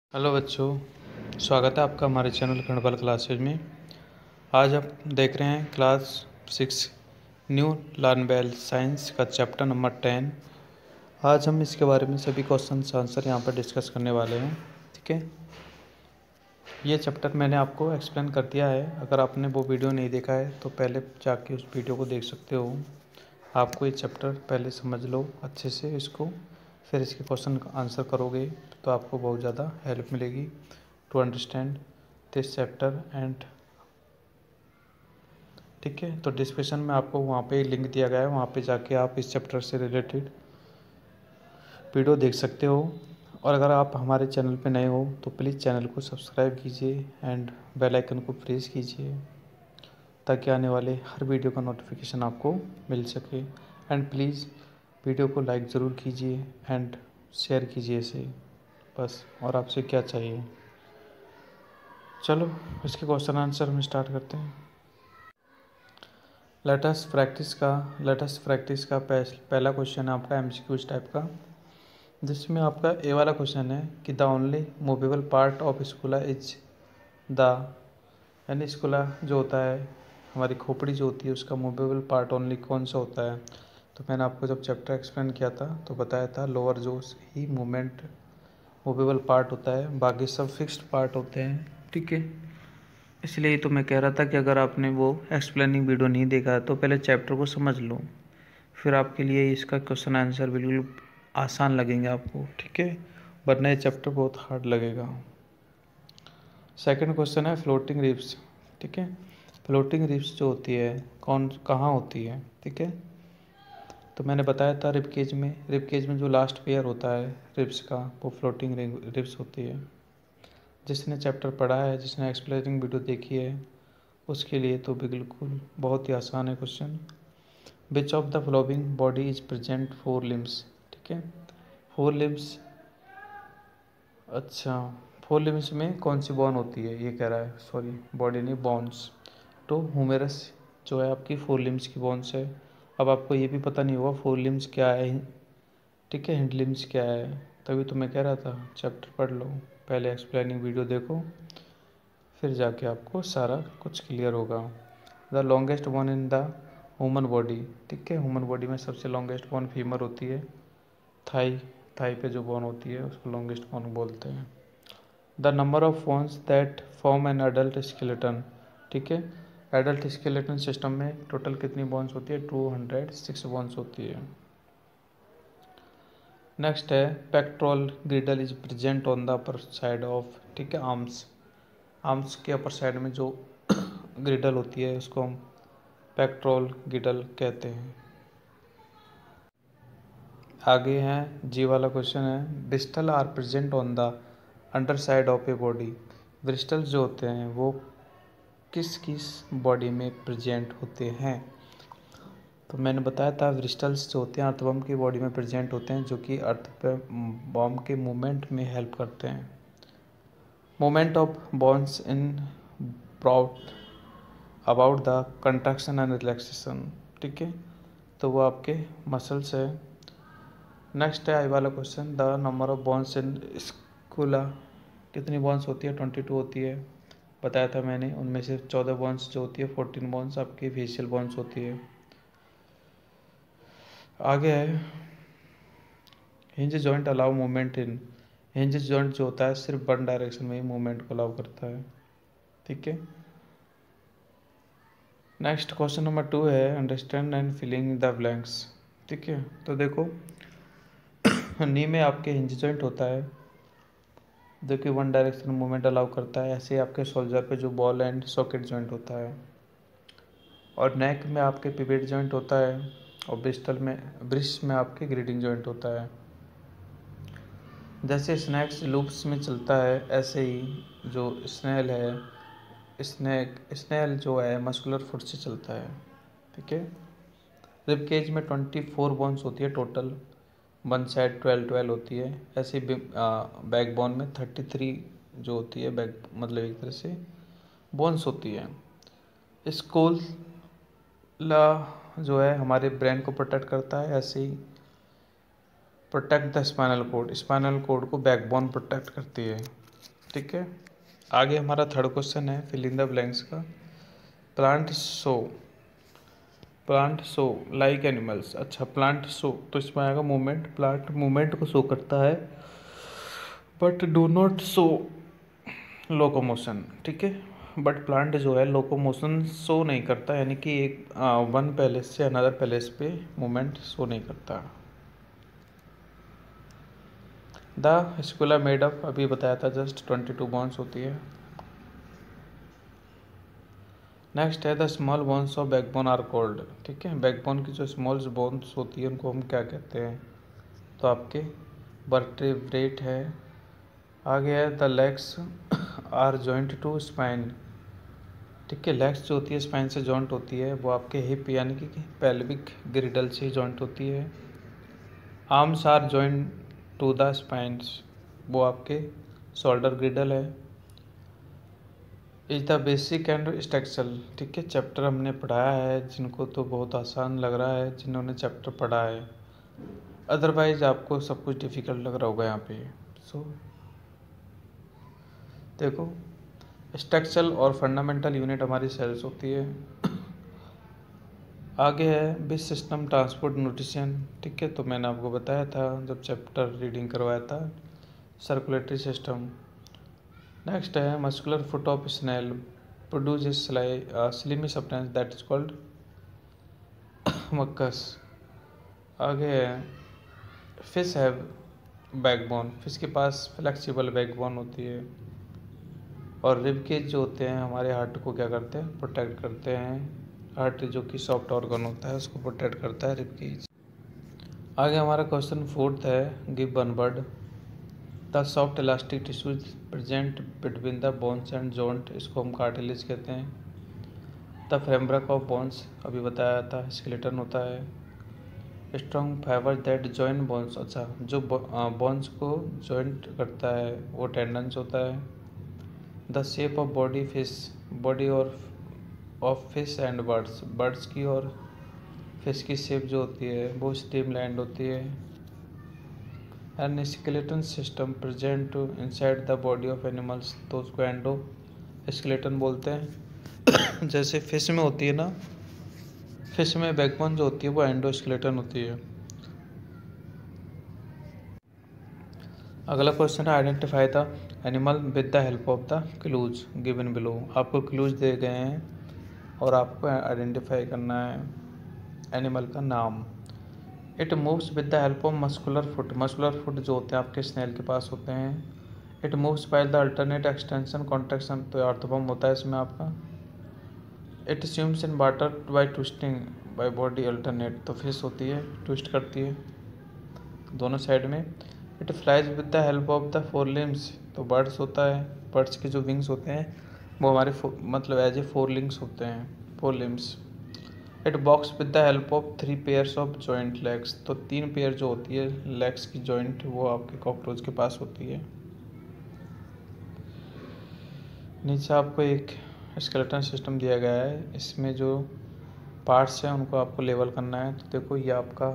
Hello बच्चों, स्वागत है आपका हमारे चैनल खंडपाल क्लासेज में। आज हम देख रहे हैं class 6 new learn well science का चैप्टर नंबर 10। आज हम इसके बारे में सभी क्वेश्चन आंसर यहाँ पर डिस्कस करने वाले हैं। ठीक है, ये चैप्टर मैंने आपको एक्सप्लेन कर दिया है। अगर आपने वो वीडियो नहीं देखा है तो पहले जाके उस वीडियो को देख सकते हो। आपको ये चैप्टर पहले समझ लो अच्छे से इसको, फिर इसके क्वेश्चन का आंसर करोगे तो आपको बहुत ज़्यादा हेल्प मिलेगी to understand this chapter and. ठीक है, तो डिस्क्रिप्शन में आपको वहाँ पे लिंक दिया गया है, वहाँ पे जाके आप इस चैप्टर से रिलेटेड वीडियो देख सकते हो। और अगर आप हमारे चैनल पे नए हो तो प्लीज़ चैनल को सब्सक्राइब कीजिए एंड बेल आइकन को प्रेस कीजिए ताकि आने वाले हर वीडियो का नोटिफिकेशन आपको मिल सके। एंड प्लीज़ वीडियो को लाइक ज़रूर कीजिए एंड शेयर कीजिए इसे, बस। और आपसे क्या चाहिए। चलो इसके क्वेश्चन आंसर हम स्टार्ट करते हैं। लेटेस्ट प्रैक्टिस का पहला क्वेश्चन है आपका एमसीक्यूज टाइप का, जिसमें आपका ए वाला क्वेश्चन है कि the only movable part of skull is the, यानी स्कूला जो होता है, हमारी खोपड़ी जो होती है, उसका मूवेबल पार्ट ओनली कौन सा होता है। तो मैंने आपको जब चैप्टर एक्सप्लेन किया था तो बताया था लोअर जो ही मूवेबल पार्ट होता है, बाकी सब फिक्स्ड पार्ट होते हैं। ठीक है, इसलिए तो मैं कह रहा था कि अगर आपने वो एक्सप्लेनिंग वीडियो नहीं देखा तो पहले चैप्टर को समझ लो, फिर आपके लिए इसका क्वेश्चन आंसर बिल्कुल आसान लगेंगे आपको। ठीक है, वरना ये चैप्टर बहुत हार्ड लगेगा। सेकंड क्वेश्चन है फ्लोटिंग रिब्स। ठीक है, फ्लोटिंग रिब्स जो होती है कहाँ होती है। ठीक है, तो मैंने बताया था रिब केज में जो लास्ट पेयर होता है रिब्स का, वो फ्लोटिंग रिब्स होती है। जिसने चैप्टर पढ़ा है, जिसने एक्सप्लेनिंग वीडियो देखी है, उसके लिए तो बिल्कुल बहुत ही आसान है question. Which of the following body is present 4 limbs. ठीक है, 4 लिम्स, अच्छा 4 लिम्स में कौन सी बोन होती है ये कह रहा है, सॉरी बॉडी नहीं बोन्स। तो ह्यूमेरस जो है आपकी 4 लिम्स की बोन्स है। अब आपको ये भी पता नहीं होगा 4 लिम्स क्या है। ठीक है, हिंड लिम्स क्या है, तभी तो मैं कह रहा था चैप्टर पढ़ लो, पहले एक्सप्लेनिंग वीडियो देखो, फिर जाके आपको सारा कुछ क्लियर होगा। The longest bone in the human body. ठीक है, ह्यूमन बॉडी में सबसे लॉन्गेस्ट बोन फीमर होती है। थाई थाई पे जो बोन होती है उसको लॉन्गेस्ट बोन बोलते हैं। The number of bones that form an adult skeleton. ठीक है, एडल्ट स्केलेटन सिस्टम में टोटल कितनी बोन्स होती है, 206 बोन्स होती है। नेक्स्ट है pectoral girdle is present on the upper side of. ठीक है, आर्म्स के अपर साइड में जो ग्रिडल होती है उसको हम पेक्टोरल ग्रिडल कहते हैं। आगे हैं जी वाला क्वेश्चन है bristle are present on the under side of a body. Bristle जो होते हैं वो किस किस बॉडी में प्रेजेंट होते हैं। तो मैंने बताया था ब्रिस्टल्स जो होते हैं अर्थवर्म की बॉडी में प्रेजेंट होते हैं, जो कि अर्थ पे बॉम्ब के मूवमेंट में हेल्प करते हैं। Movement of bones in brought about the contraction and relaxation. ठीक है, तो वो आपके मसल्स है। नेक्स्ट है आई वाला question the number of bones in skull. कितनी बोन्स होती है, 22 होती है, बताया था मैंने। उनमें से 14 बोन्स जो होती है, 14 बोन्स आपकी फेशियल बोन्स होती है। आगे है hinge joint allow movement in. Hinge joint जो होता है सिर्फ वन डायरेक्शन में ही मूवमेंट को अलाउ करता है। ठीक है, नेक्स्ट क्वेश्चन नंबर 2 है understand and filling the blanks. ठीक है, तो देखो नी में आपके हिंज जॉइंट होता है जो कि वन डायरेक्शन मूवमेंट अलाउ करता है। ऐसे ही आपके शोल्डर पे जो बॉल एंड सॉकेट जॉइंट होता है, और नेक में आपके पिवेट जॉइंट होता है, और ब्रिस्ट में आपके ग्रिडिंग जॉइंट होता है। जैसे स्नैक्स लूप्स में चलता है, ऐसे ही जो स्नेल जो है मस्कुलर फुट से चलता है। ठीक है, रिब केज में 24 बोन्स होती है टोटल, वन साइड 12 होती है। ऐसे बैक बोन में 33 जो होती है, बैक मतलब एक तरह से बोन्स होती है। स्कूला जो है हमारे ब्रेन को प्रोटेक्ट करता है, ऐसे ही प्रोटेक्ट द स्पाइनल कोड को बैकबोन प्रोटेक्ट करती है। ठीक है। आगे हमारा थर्ड क्वेश्चन है फिल इन द ब्लैंक्स का। Plant show like animals. अच्छा, प्लांट शो तो इसमें आएगा मूवमेंट। प्लांट मूवमेंट को शो करता है but do not show locomotion. ठीक है, बट प्लांट जो है लोकोमोशन शो नहीं करता, यानी कि एक वन पैलेस से अनदर पैलेस पे मूवमेंट शो नहीं करता। द स्कूला मेड अप, अभी बताया था जस्ट, 22 बोन्स होती है। नेक्स्ट है the small bones of backbone are called. ठीक है, बैकबोन की जो स्मॉल बोन्स होती है उनको हम क्या कहते हैं, तो आपके वर्टेब्रेट है। आगे है the legs are joint to spine. ठीक है, लेग्स जो होती है स्पाइन से जॉइंट होती है, वो आपके हिप यानी कि पेल्विक ग्रिडल से जॉइंट होती है। Arms are joint to the spines, वो आपके शोल्डर ग्रिडल है। Is the basic and structural. ठीक है, चैप्टर हमने पढ़ाया है, जिनको तो बहुत आसान लग रहा है जिन्होंने चैप्टर पढ़ा है, अदरवाइज आपको सब कुछ डिफिकल्ट लग रहा होगा यहाँ पे। सो देखो, स्ट्रक्चरल और फंडामेंटल यूनिट हमारी सेल्स होती है। आगे है बिस सिस्टम ट्रांसपोर्ट न्यूट्रिशन। ठीक है, तो मैंने आपको बताया था जब चैप्टर रीडिंग करवाया था, सर्कुलेटरी सिस्टम। नेक्स्ट है muscular foot of snail produce slimy substance that is called mucus. आगे है फिश हैव बैकबोन, फिश के पास फ्लेक्सिबल बैकबोन होती है। और रिब केज जो होते हैं हमारे हार्ट को क्या करते हैं, प्रोटेक्ट करते हैं। हार्ट जो कि सॉफ्ट ऑर्गन होता है उसको प्रोटेक्ट करता है रिब केज। आगे हमारा क्वेश्चन फोर्थ है give one word. The soft elastic tissues present between the bones and joint, इसको हम कार्टिलेज कहते हैं। द फ्रेमवर्क ऑफ बोन्स अभी बताया था, स्केलेटन होता है। Strong fibre that join bones, अच्छा जो बोन्स को जॉइंट करता है वो टेंडन्स होता है। The shape of body fish, body और of fish and birds, birds की और फिश की शेप जो होती है वो स्ट्रीमलाइंड होती है। And skeleton system present inside the body of animals, तो उसको एंडो स्केलेटन बोलते हैं। जैसे फिश में होती है ना, फिश में बैकबोन जो होती है वो एंडो स्केलेटन होती है। अगला क्वेश्चन है identify the animal with the help of the clues given below. आपको क्लूज दे गए हैं और आपको आइडेंटिफाई करना है एनिमल का नाम। It moves with the help of muscular foot, muscular foot जो होते हैं आपके स्नेल के पास होते हैं। It moves by the alternate extension contraction, तो आर्थोपॉम होता है इसमें आपका। It swims in water by twisting by body alternate, तो फिश होती है ट्विस्ट करती है दोनों साइड में। It flies with the help of the four limbs, तो बर्ड्स होता है, बर्ड्स के जो विंग्स होते हैं वो हमारे मतलब एज ए फोर लिंग्स होते हैं, four limbs. It walks with the help of 3 pairs of joint legs, तो 3 पेयर जो होती है लेग्स की जॉइंट वो आपके कॉकरोच के पास होती है। नीचे आपको एक स्केलेटन सिस्टम दिया गया है, इसमें जो पार्ट्स हैं उनको आपको लेवल करना है। तो देखो ये आपका,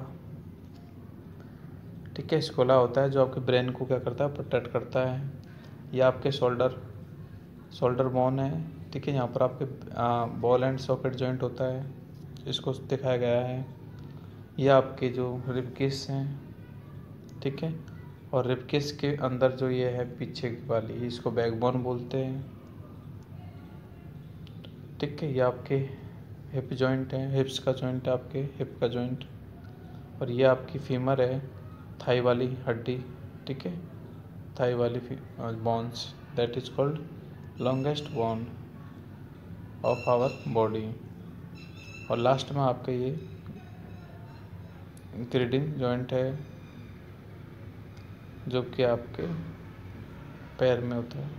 ठीक है, स्कोला होता है जो आपके ब्रेन को क्या करता है, प्रोटेक्ट करता है। ये आपके शोल्डर बोन है। ठीक है, यहाँ पर आपके बॉल एंड सॉकेट जॉइंट होता है, इसको दिखाया गया है। ये आपके जो रिबकेस हैं, ठीक है, और रिबकेस के अंदर जो ये है पीछे वाली, इसको बैकबोन बोलते हैं। ठीक है, ये आपके हिप जॉइंट है, हिप्स का जॉइंट है, आपके हिप का जॉइंट। और ये आपकी फीमर है, थाई वाली हड्डी। ठीक है, थाई वाली bones that is called longest bone of our body. और लास्ट में आपका ये ग्रिडिंग जॉइंट है जो कि आपके पैर में होता है।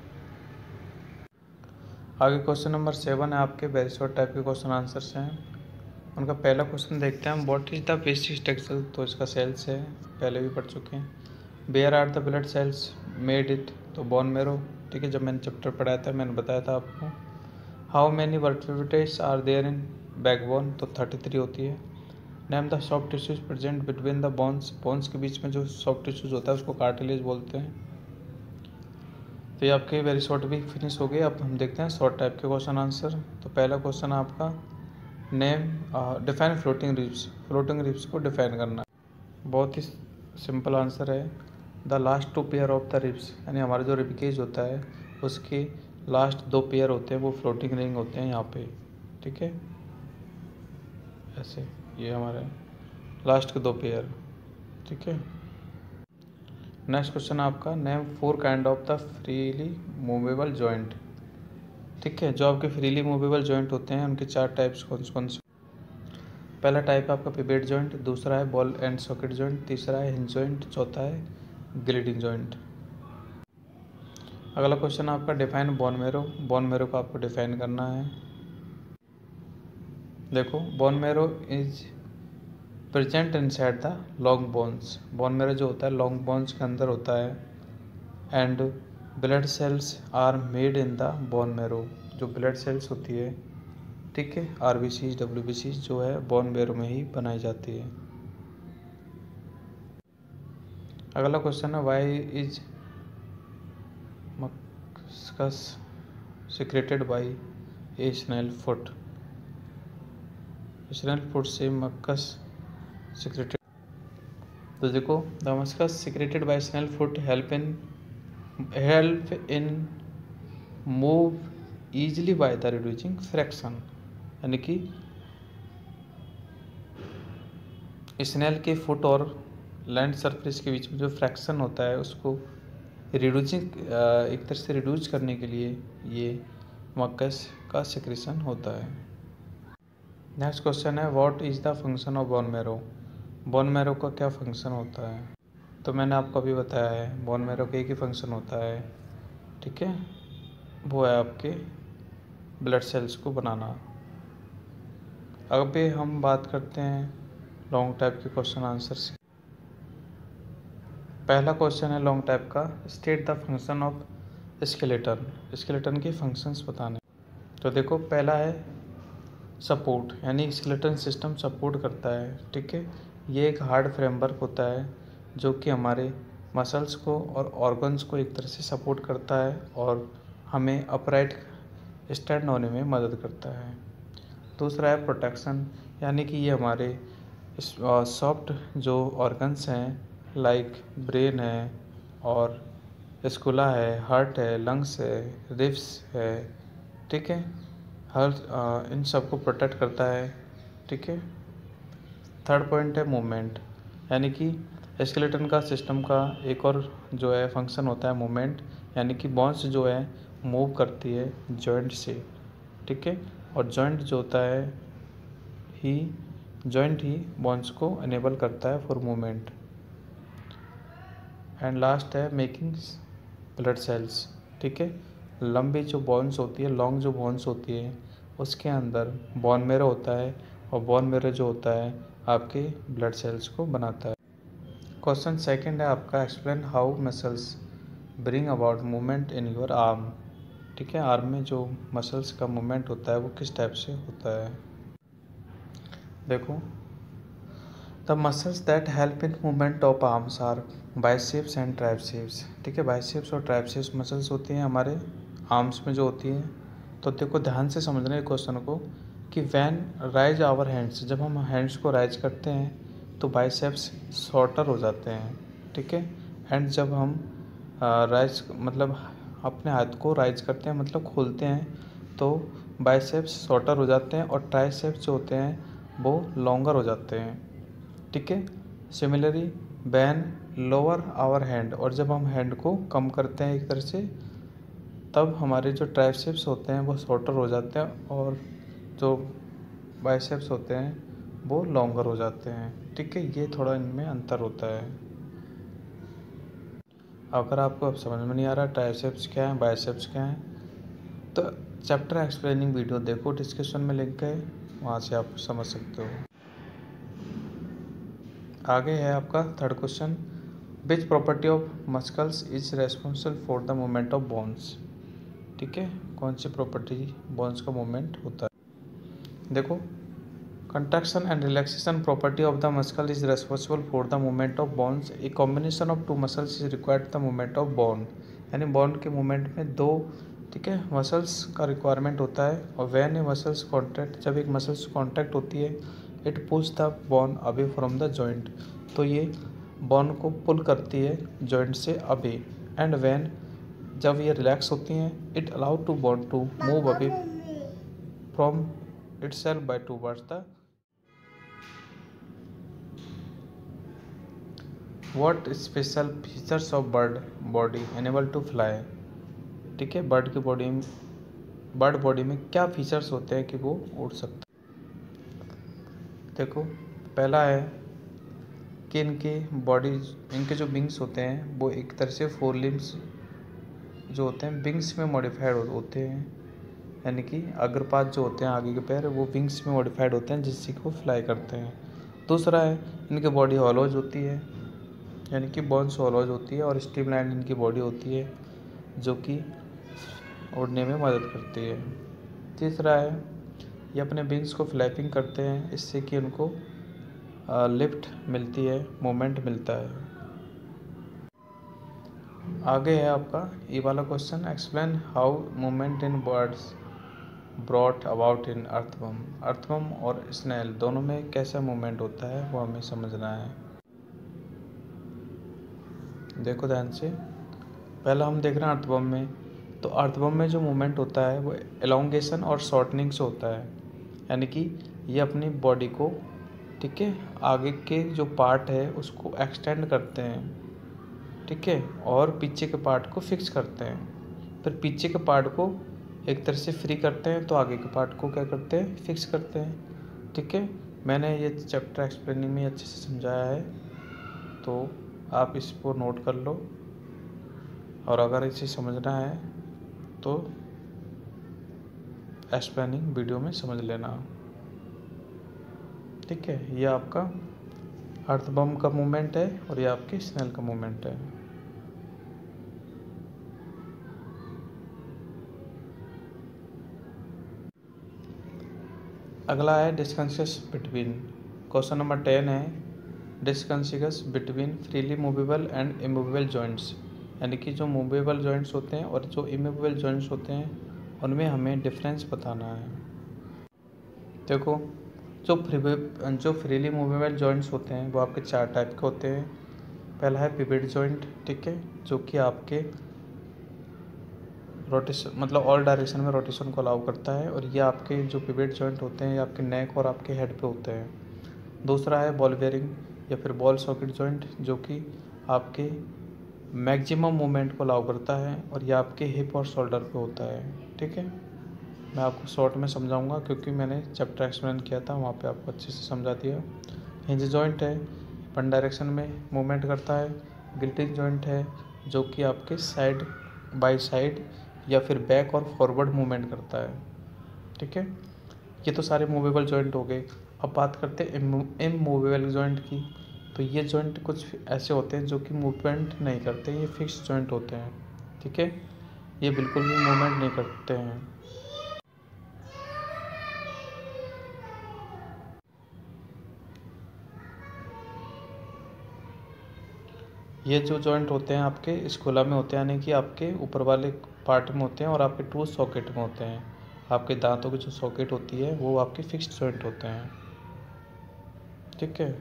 आगे क्वेश्चन नंबर 7 है आपके, वेरी शॉर्ट टाइप के क्वेश्चन आंसर्स हैं। उनका पहला क्वेश्चन देखते हैं हम, what is the basic structure, तो इसका सेल्स है, पहले भी पढ़ चुके हैं। Where are the blood cells made it, तो बोन मेरो। ठीक है, जब मैंने चैप्टर पढ़ाया था मैंने बताया था आपको। How many vertebrates are there in backbone, तो 33 होती है। Name the soft tissues present between the bones, bones के बीच में जो सॉफ्ट टिश्यूज होता है उसको कार्टिलेज बोलते हैं। तो ये आपके वेरी शॉर्ट भी फिनिश हो गए। अब हम देखते हैं शॉर्ट टाइप के क्वेश्चन आंसर। तो पहला क्वेश्चन है आपका name define floating ribs. Floating ribs को डिफाइन करना है। बहुत ही सिंपल आंसर है, the last 2 pair of the ribs, यानी हमारा जो रिब केज होता है उसके लास्ट 2 पेयर होते हैं वो फ्लोटिंग रिंग होते हैं यहाँ पे, ठीक है, ऐसे ये हमारे लास्ट के 2 पेयर, ठीक है। नेक्स्ट क्वेश्चन आपका name 4 kind of the freely movable joint, ठीक है। जो आपके फ्रीली मूवेबल जॉइंट होते हैं उनके 4 टाइप्स कौन से। पहला टाइप है आपका पिवेट जॉइंट, दूसरा है बॉल एंड सॉकेट जॉइंट, तीसरा है हिंज जॉइंट, चौथा है ग्लिडिंग जॉइंट। अगला क्वेश्चन आपका define bone marrow. Bone marrow को आपको डिफाइन करना है। देखो bone marrow is present inside the long bones. Bone marrow जो होता है लॉन्ग बोन्स के अंदर होता है। And blood cells are made in the bone marrow. जो ब्लड सेल्स होती है, ठीक है, आरबीसी डब्ल्यूबीसी जो है बोन मैरो में ही बनाई जाती है। अगला क्वेश्चन है why is mucus secreted by a snail foot. Snail foot से मस्कस सिक्रेटेड। तो देखो the mucus secreted by snail foot help in move easily by the reducing friction, यानी कि स्नेल के फुट और लैंड सरफेस के बीच में जो फ्रैक्शन होता है उसको रिड्यूसिंग एक तरह से रिड्यूस करने के लिए ये मस्कस का सिक्रेशन होता है। नेक्स्ट क्वेश्चन है what is the function of bone marrow. Bone marrow का क्या फंक्शन होता है। तो मैंने आपको अभी बताया है बोन मैरो का एक ही फंक्शन होता है, ठीक है, वो है आपके ब्लड सेल्स को बनाना। अब भी हम बात करते हैं लॉन्ग टाइप के क्वेश्चन आंसर्स। पहला क्वेश्चन है लॉन्ग टाइप का state the function of skeleton. Skeleton के फंक्शंस बताने। तो देखो पहला है सपोर्ट, यानी स्केलेटन सिस्टम सपोर्ट करता है, ठीक है। ये एक हार्ड फ्रेमवर्क होता है जो कि हमारे मसल्स को और ऑर्गन्स को एक तरह से सपोर्ट करता है और हमें अपराइट स्टैंड होने में मदद करता है। दूसरा है प्रोटेक्शन, यानी कि ये हमारे सॉफ्ट जो ऑर्गन्स हैं लाइक ब्रेन है और स्कुला है, हार्ट है, लंग्स है, रिब्स है, ठीक है, हर इन सब को प्रोटेक्ट करता है, ठीक है। थर्ड पॉइंट है मूवमेंट, यानी कि स्केलेटन का सिस्टम का एक और जो है फंक्शन होता है मूवमेंट, यानी कि बोन्स जो है मूव करती है जॉइंट से, ठीक है, और जॉइंट जो होता है जॉइंट ही बोन्स को इनेबल करता है फॉर मूवमेंट। एंड लास्ट है मेकिंग ब्लड सेल्स, ठीक है। लंबी जो बोन्स होती है, लॉन्ग जो बोन्स होती है उसके अंदर बोन मैरो होता है और बोन मैरो जो होता है आपके ब्लड सेल्स को बनाता है। क्वेश्चन सेकंड है आपका explain how muscles bring about movement in your arm, ठीक है। आर्म में जो मसल्स का मूवमेंट होता है वो किस टाइप से होता है। देखो the muscles that help in movement of arms are biceps and triceps, ठीक है। बाइसेप्स और ट्राइसेप्स मसल्स होती हैं हमारे आर्म्स में जो होती हैं। तो देखो ध्यान से समझना है क्वेश्चन को कि वैन राइज आवर हैंड्स, जब हम हैंड्स को राइज करते हैं तो बाइसेप्स शॉर्टर हो जाते हैं, ठीक है। एंड जब हम राइज मतलब अपने हाथ को राइज करते हैं मतलब खोलते हैं तो बाइसेप्स शॉर्टर हो जाते हैं और ट्राइसेप्स जो होते हैं वो लॉन्गर हो जाते हैं, ठीक है। Similarly when lower our hand, और जब हम हैंड को कम करते हैं एक तरह से तब हमारे जो ट्राइसेप्स होते हैं वो शॉर्टर हो जाते हैं और जो बाइसेप्स होते हैं वो लॉन्गर हो जाते हैं, ठीक है। ये थोड़ा इनमें अंतर होता है। अगर आपको अब समझ में नहीं आ रहा ट्राइसेप्स क्या है बाइसेप्स क्या है तो चैप्टर एक्सप्लेनिंग वीडियो देखो, डिस्क्रिप्शन में लिंक है, वहाँ से आप समझ सकते हो। आगे है आपका third question which property of muscles is responsible for the movement of bones, ठीक है। कौन सी प्रॉपर्टी बोन्स का मूवमेंट होता है। देखो contraction and relaxation property of the muscle is responsible for the movement of bones. A combination of two muscles is required the movement of bone, यानी bone के मूवमेंट में दो, ठीक है, मसल्स का रिक्वायरमेंट होता है। और व्हेन ए मसल्स कॉन्ट्रैक्ट, जब एक मसल्स कॉन्ट्रैक्ट होती है, it pulls the bone away from the joint, तो ये बॉन्ड को पुल करती है जॉइंट से अवे। एंड व्हेन, जब ये रिलैक्स होती हैं, it allow to bone to move away from itself by towards the what special features of bird body enable to fly। ठीक है, बर्ड बॉडी में क्या फीचर्स होते हैं कि वो उड़ सकते हैं। देखो, पहला है कि इनके जो विंग्स होते हैं वो एक तरह से फोर लिम्स जो होते हैं विंग्स में मॉडिफाइड होते हैं, यानी कि अग्रपात जो होते हैं आगे के पैर वो विंग्स में मॉडिफाइड होते हैं जिससे कि वो फ्लाई करते हैं। दूसरा है इनकी बॉडी हॉलोज होती है, यानी कि बोन्स हॉलोज होती है, और स्ट्रीमलाइन इनकी बॉडी होती है जो कि उड़ने में मदद करती है। तीसरा है ये अपने विंग्स को फ्लैपिंग करते हैं, इससे कि उनको लिफ्ट मिलती है, मोमेंट मिलता है। आगे है आपका ये वाला question, explain how movement in birds brought about in earthworm और स्नेल दोनों में कैसा मूवमेंट होता है वो हमें समझना है। देखो ध्यान से, पहला हम देख रहे हैं अर्थवर्म में, तो अर्थवर्म में जो मूवमेंट होता है वो एलोंगेशन और शॉर्टनिंग से होता है, यानी कि ये अपनी बॉडी को, ठीक है, आगे के जो पार्ट है उसको एक्सटेंड करते हैं, ठीक है, और पीछे के पार्ट को फिक्स करते हैं। फिर पीछे के पार्ट को एक तरह से फ्री करते हैं तो आगे के पार्ट को क्या करते हैं, फिक्स करते हैं। ठीक है, मैंने ये चैप्टर एक्सप्लेनिंग में अच्छे से समझाया है, तो आप इसको नोट कर लो, और अगर इसे समझना है तो एक्सप्लेनिंग वीडियो में समझ लेना। ठीक है, ये आपका अर्थवर्म का मूवमेंट है और ये आपके स्नेल का मूवमेंट है। अगला है डिस्कंसियस बिटवीन, क्वेश्चन नंबर 10 है distinguish between freely movable and immovable joints, यानी कि जो मूवेबल जॉइंट्स होते हैं और जो इमूवेबल जॉइंट्स होते हैं उनमें हमें डिफरेंस बताना है। देखो, जो फ्रीली मूवेबल जॉइंट्स होते हैं वो आपके 4 टाइप के होते हैं। पहला है पिवट जॉइंट, ठीक है, जो कि आपके रोटेशन मतलब ऑल डायरेक्शन में रोटेशन को अलाउ करता है, और ये आपके जो पिवट जॉइंट होते हैं ये आपके नेक और आपके हेड पे होते हैं। दूसरा है बॉल बेयरिंग या फिर बॉल सॉकेट जॉइंट, जो कि आपके मैक्सिमम मूवमेंट को अलाउ करता है, और ये आपके हिप और शोल्डर पे होता है। ठीक है, मैं आपको शॉर्ट में समझाऊंगा क्योंकि मैंने चैप्टर एक्सप्लेन किया था वहाँ पे आपको अच्छे से समझा दिया। हिंज जॉइंट है, वन डायरेक्शन में मूवमेंट करता है। गिल्टिंग जॉइंट है जो कि आपके साइड बाय साइड या फिर बैक और फॉरवर्ड मूवमेंट करता है। ठीक है, ये तो सारे मूवेबल जॉइंट हो गए। अब बात करते हैं इमूवेबल जॉइंट की, तो ये जॉइंट कुछ ऐसे होते हैं जो कि मूवमेंट नहीं करते, ये फिक्स जॉइंट होते हैं। ठीक है, ये बिल्कुल भी मूवमेंट नहीं करते हैं। ये जो जॉइंट होते हैं आपके स्कूला में होते हैं, यानी कि आपके ऊपर वाले पार्ट में होते हैं और आपके टूथ सॉकेट में होते हैं। आपके दांतों की जो सॉकेट होती है वो आपके फिक्स्ड जॉइंट होते हैं। ठीक है,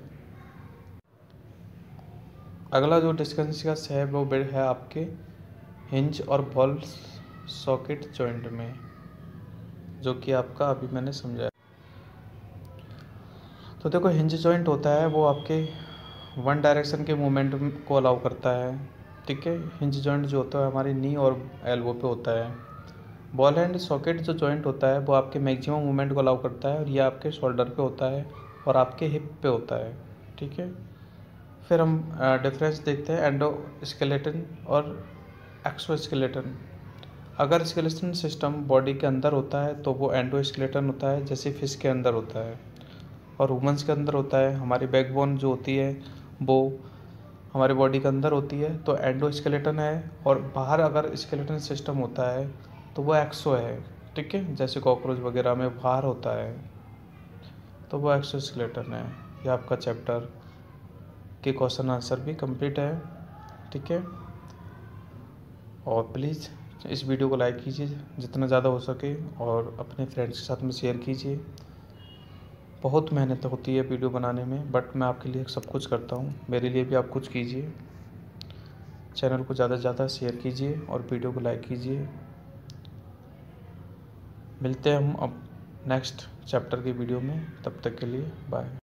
अगला जो डिस्कस है वो है आपके हिंज और बॉल सॉकेट जॉइंट में, जो कि आपका अभी मैंने समझाया। तो देखो, हिंज जॉइंट होता है वो आपके वन डायरेक्शन के मूवमेंट को अलाउ करता है। ठीक है, हिंज जॉइंट जो होता है हमारी नी और एल्बो पे होता है। बॉल एंड सॉकेट जो जॉइंट होता है वो आपके मैक्सिमम मूवमेंट को अलाउ करता है, और ये आपके शोल्डर पे होता है और आपके हिप पे होता है। ठीक है, फिर हम डिफरेंस देखते हैं एंडोस्केलेटन और एक्सोस्केलेटन। अगर स्केलेटन सिस्टम बॉडी के अंदर होता है तो वो एंडोस्केलेटन होता है, जैसे फिश के अंदर होता है, और वुमेंस के अंदर होता है। हमारी बैकबोन जो होती है वो हमारी बॉडी के अंदर होती है तो एंडोस्केलेटन है, और बाहर अगर स्केलेटन सिस्टम होता है तो वो एक्सो है। ठीक है, जैसे कॉकरोच वगैरह में बाहर होता है तो वो एक्सोस्केलेटन है। ये आपका चैप्टर के क्वेश्चन आंसर भी कंप्लीट है। ठीक है, और प्लीज़ इस वीडियो को लाइक कीजिए जितना ज़्यादा हो सके और अपने फ्रेंड्स के साथ में शेयर कीजिए। बहुत मेहनत होती है वीडियो बनाने में, बट मैं आपके लिए सब कुछ करता हूँ, मेरे लिए भी आप कुछ कीजिए। चैनल को ज़्यादा से ज़्यादा शेयर कीजिए और वीडियो को लाइक कीजिए। मिलते हैं हम अब नेक्स्ट चैप्टर की वीडियो में, तब तक के लिए बाय।